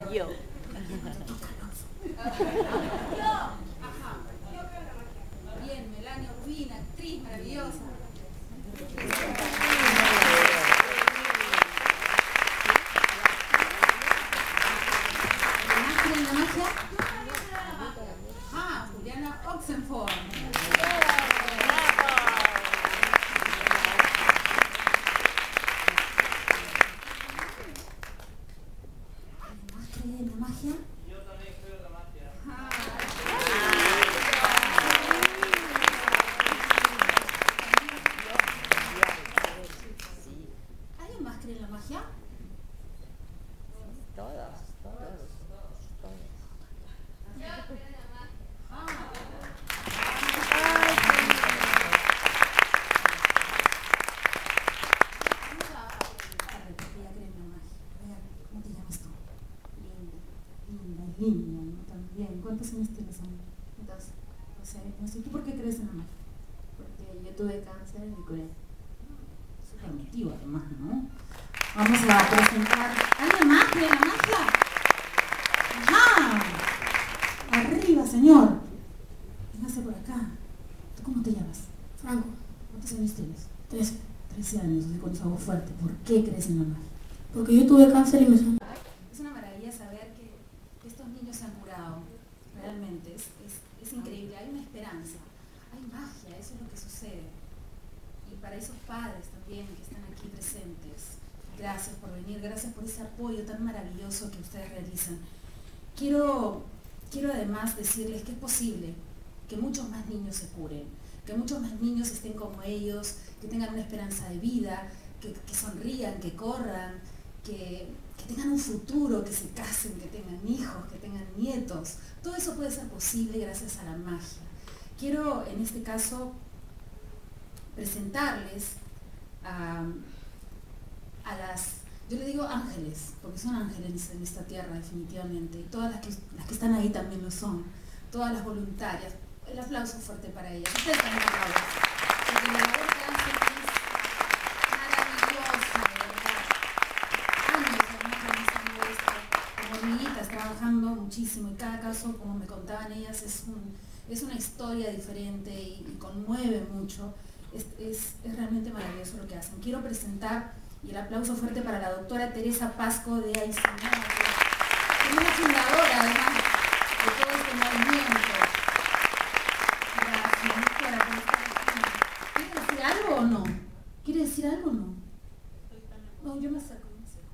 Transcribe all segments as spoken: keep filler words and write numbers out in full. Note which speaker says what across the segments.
Speaker 1: Yo.
Speaker 2: Ajá. Bien, Melania Urbina, actriz maravillosa. ¿Quieren la magia? Ah, Juliana Oxenford. ¿Más creen en la magia?
Speaker 3: Yo también creo en la magia.
Speaker 2: Ah. ¿Alguien más cree en la magia?
Speaker 1: Todos, todos, todos.
Speaker 2: ¿Cómo te llamas tú? Linda, linda, linda, ¿no? También. ¿Cuántos años tienes, amor? Dos. doce años. ¿Y tú por qué crees en la magia?
Speaker 4: Porque yo tuve cáncer y me curé.
Speaker 2: Súper emotivo, además, ¿no? Vamos a presentar. ¿Alguien más cree en la magia? ¡Ajá! Arriba, señor. Véngase por acá. ¿Tú cómo te llamas?
Speaker 4: Franco,
Speaker 2: ¿Cuántos años tienes?
Speaker 4: trece.
Speaker 2: trece años, así con esa voz fuerte. ¿Por qué crees en la magia?
Speaker 4: Porque yo tuve cáncer y me sanó.
Speaker 2: Es una maravilla saber que, que estos niños se han curado. Realmente, es, es, es increíble. Hay una esperanza. Hay magia, eso es lo que sucede. Y para esos padres también que están aquí presentes, gracias por venir, gracias por ese apoyo tan maravilloso que ustedes realizan. Quiero, quiero además decirles que es posible que muchos más niños se curen, que muchos más niños estén como ellos, que tengan una esperanza de vida, que, que sonrían, que corran, que, que tengan un futuro, que se casen, que tengan hijos, que tengan nietos. Todo eso puede ser posible gracias a la magia. Quiero en este caso presentarles a, a las, yo le digo ángeles, porque son ángeles en esta tierra definitivamente, y todas las que, las que están ahí también lo son, todas las voluntarias. El aplauso fuerte para ellas. Ustedes también aplaudan, porque la labor que hacen es maravillosa, de verdad. Años además realizando esto, como hormiguitas, trabajando muchísimo, y cada caso, como me contaban ellas, es, un, es una historia diferente y, y conmueve mucho. Es, es, es realmente maravilloso lo que hacen. Quiero presentar, y el aplauso fuerte para la doctora Teresa Pasco de Aycinena, que es una fundadora además de todo este movimiento. Gracias, doctora, por estar aquí. ¿Quiere decir algo o no? ¿Quiere decir algo o no? No, yo me acerco, me acerco.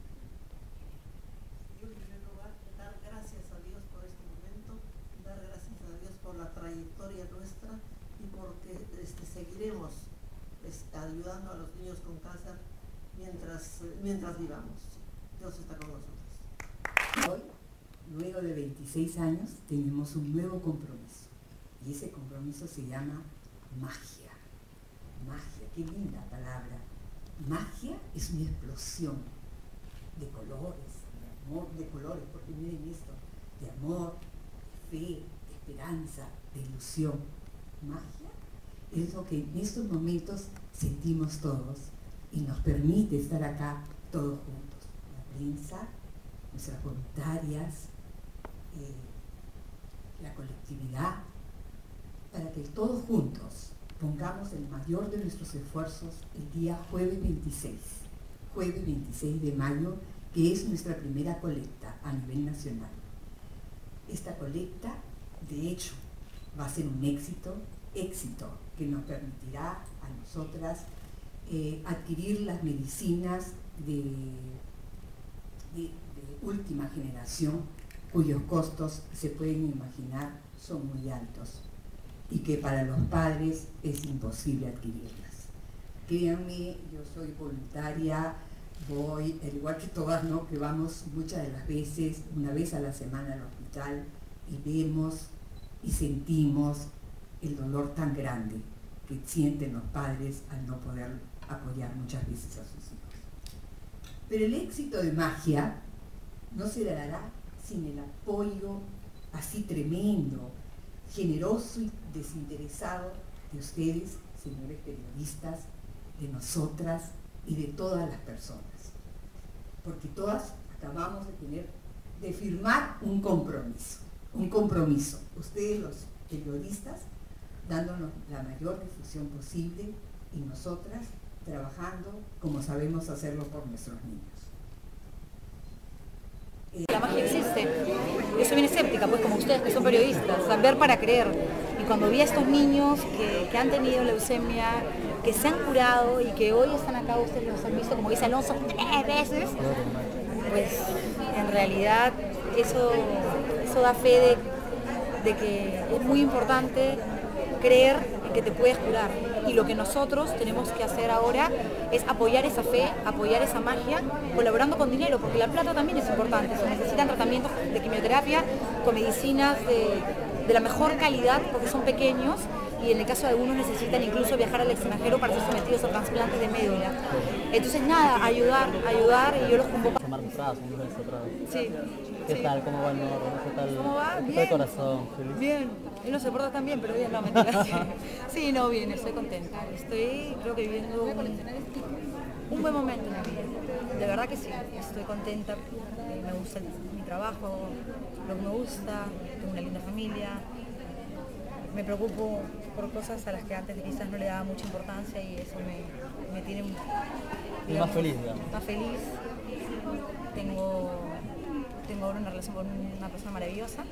Speaker 5: Yo en primer lugar dar gracias a Dios por este momento, dar gracias a Dios por la trayectoria nuestra y porque este, seguiremos pues, ayudando a los niños con cáncer mientras, mientras vivamos. Dios está con nosotros.
Speaker 6: Hoy, luego de veintiséis años, tenemos un nuevo compromiso. Y ese compromiso se llama magia. Magia, qué linda palabra. Magia es una explosión de colores, de amor, de colores, porque miren esto, de amor, de fe, de esperanza, de ilusión. Magia es lo que en estos momentos sentimos todos y nos permite estar acá todos juntos. La prensa, nuestras voluntarias, eh, la colectividad, para que todos juntos pongamos el mayor de nuestros esfuerzos el día jueves veintiséis, jueves veintiséis de mayo, que es nuestra primera colecta a nivel nacional. Esta colecta, de hecho, va a ser un éxito, éxito que nos permitirá a nosotras eh, adquirir las medicinas de, de, de última generación, cuyos costos, se pueden imaginar, son muy altos y que para los padres es imposible adquirirlas. Créanme, yo soy voluntaria, voy, al igual que todas, ¿no?, que vamos muchas de las veces, una vez a la semana al hospital, y vemos y sentimos el dolor tan grande que sienten los padres al no poder apoyar muchas veces a sus hijos. Pero el éxito de magia no se dará sin el apoyo así tremendo, generoso y desinteresado de ustedes, señores periodistas, de nosotras y de todas las personas. Porque todas acabamos de tener de firmar un compromiso, un compromiso. Ustedes los periodistas dándonos la mayor difusión posible y nosotras trabajando como sabemos hacerlo por nuestros niños.
Speaker 1: La magia existe. Yo soy bien escéptica, pues como ustedes que son periodistas, o sea, ver para creer. Y cuando vi a estos niños que, que han tenido leucemia, que se han curado y que hoy están acá, ustedes los han visto, como dice Alonso, tres veces, pues en realidad eso, eso da fe de, de que es muy importante creer que te puedes curar. Y lo que nosotros tenemos que hacer ahora es apoyar esa fe, apoyar esa magia, colaborando con dinero, porque la plata también es importante. Se necesitan tratamientos de quimioterapia con medicinas de, de la mejor calidad, porque son pequeños, y en el caso de algunos necesitan incluso viajar al extranjero para ser sometidos a trasplantes de médula. Entonces nada, ayudar, ayudar, y yo los convoco. Sí.
Speaker 7: ¿Qué
Speaker 1: sí.
Speaker 7: tal? ¿Cómo va el norte? ¿Qué tal?
Speaker 1: ¿Cómo va?
Speaker 7: ¿Qué
Speaker 1: Bien.
Speaker 7: tal el corazón? ¿Feliz?
Speaker 1: Bien. Y los deportes también, pero bien, no, mentira. Sí, no, bien, estoy contenta. Estoy, creo que viviendo un, un buen momento en mi vida. De verdad que sí, estoy contenta. Me gusta el, mi trabajo, lo que me gusta, tengo una linda familia. Me preocupo por cosas a las que antes quizás no le daba mucha importancia y eso me, me tiene
Speaker 7: digamos, más feliz, digamos.
Speaker 1: Más feliz. Tengo, tengo ahora una relación con una persona maravillosa.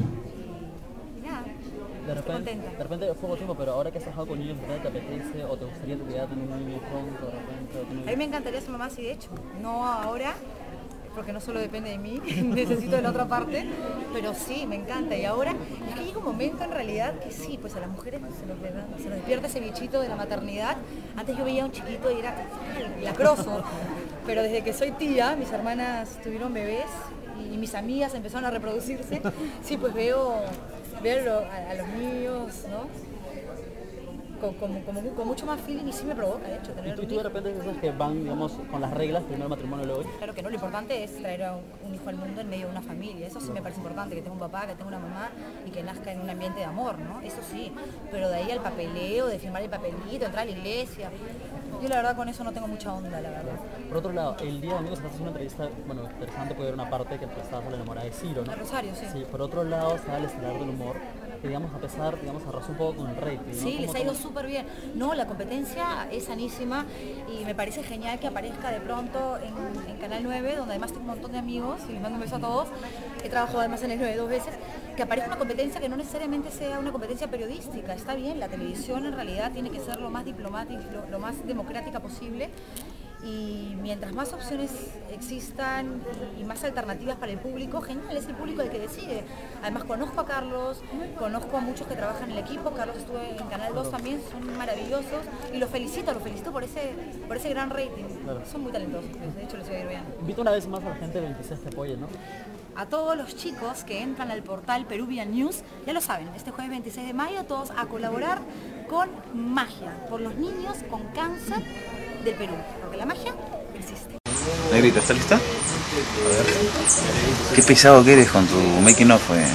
Speaker 1: Y nada,
Speaker 7: de repente,
Speaker 1: contenta.
Speaker 7: De repente es poco tiempo, pero ahora que has trabajado con niños, ¿te apetece o te gustaría que ya tener un niño pronto? De repente, o tener...
Speaker 1: A mí me encantaría ser mamá, sí, de hecho. No ahora, porque no solo depende de mí, necesito de la otra parte, pero sí, me encanta. Y ahora, es que llega un momento en realidad que sí, pues a las mujeres se nos, se nos despierta ese bichito de la maternidad. Antes yo veía a un chiquito y era lacroso, pero desde que soy tía, mis hermanas tuvieron bebés y mis amigas empezaron a reproducirse, sí, pues veo, veo a, a los niños, ¿no? Con, con, con, con mucho más feeling y sí me provoca, de hecho, tener
Speaker 7: ¿Y tú,
Speaker 1: un
Speaker 7: tú de
Speaker 1: hijo.
Speaker 7: repente dices que van, digamos, con las reglas, primero el matrimonio, luego?
Speaker 1: Claro que no, lo importante es traer a un, un hijo al mundo en medio de una familia, eso sí me parece importante, que tenga un papá, que tenga una mamá y que nazca en un ambiente de amor, ¿no? Eso sí, pero de ahí al papeleo, de firmar el papelito, entrar a la iglesia, yo la verdad con eso no tengo mucha onda, la verdad.
Speaker 7: Por otro lado, el día domingo se está haciendo una entrevista, bueno, interesante, puede ver una parte que estabas enamorada de Ciro, ¿no?
Speaker 1: A Rosario, sí.
Speaker 7: Sí, por otro lado está el estelar del humor, que digamos, a pesar, digamos, arrasó un poco con el rating, ¿no?
Speaker 1: Sí, les
Speaker 7: ¿Cómo
Speaker 1: ha ido
Speaker 7: tomas?
Speaker 1: súper bien. No, la competencia es sanísima y me parece genial que aparezca de pronto en, en Canal nueve, donde además tengo un montón de amigos y les mando un beso a todos. He trabajado además en el nueve dos veces. Que aparezca una competencia que no necesariamente sea una competencia periodística. Está bien, la televisión en realidad tiene que ser lo más diplomática, lo, lo más democrática posible. Y mientras más opciones existan y más alternativas para el público, genial, es el público el que decide. Además conozco a Carlos, conozco a muchos que trabajan en el equipo, Carlos estuvo en Canal dos también, son maravillosos y los felicito, los felicito por ese, por ese gran rating.
Speaker 7: Claro.
Speaker 1: Son muy talentosos, de hecho les voy a ir bien.
Speaker 7: Invito una vez más a la gente de veintiséis que apoye, ¿no?
Speaker 1: A todos los chicos que entran al portal Peruvian News, ya lo saben, este jueves veintiséis de mayo todos a colaborar con Magia, por los niños con cáncer del Perú, porque la magia existe.
Speaker 8: Negrita, ¿estás lista? A ver. Qué pesado que eres con tu making of, eh.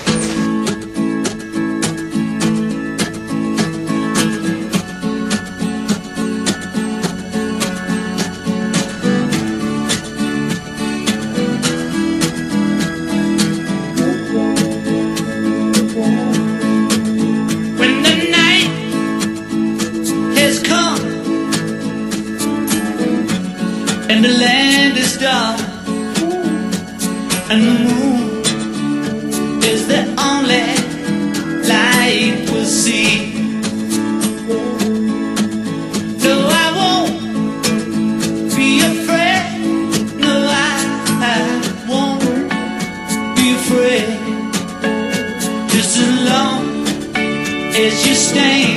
Speaker 3: When the night has come and the land is dark and the moon is the only light we'll see. No, I won't be afraid. No, I, I won't be afraid. Just as long as you stand